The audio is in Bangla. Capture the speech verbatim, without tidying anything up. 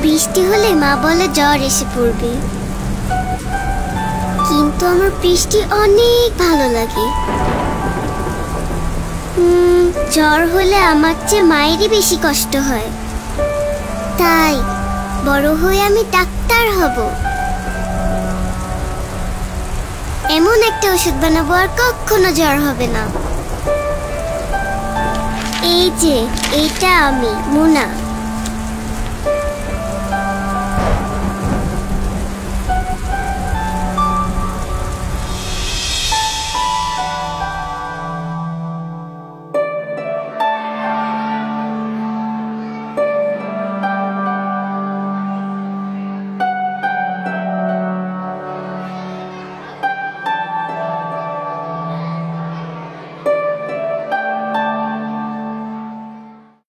বৃষ্টি হলে মা বলে জ্বর এসে পড়বে, কিন্তু আমার বৃষ্টি অনেক ভালো লাগে। হুম জ্বর হলে আমার চেয়ে মায়েরই বেশি কষ্ট হয়, তাই বড় হয়ে আমি ডাক্তার হব। এমন একটা ওষুধ বানাবো আর কখনো জ্বর হবে না। এই যে এইটা আমি মুনা।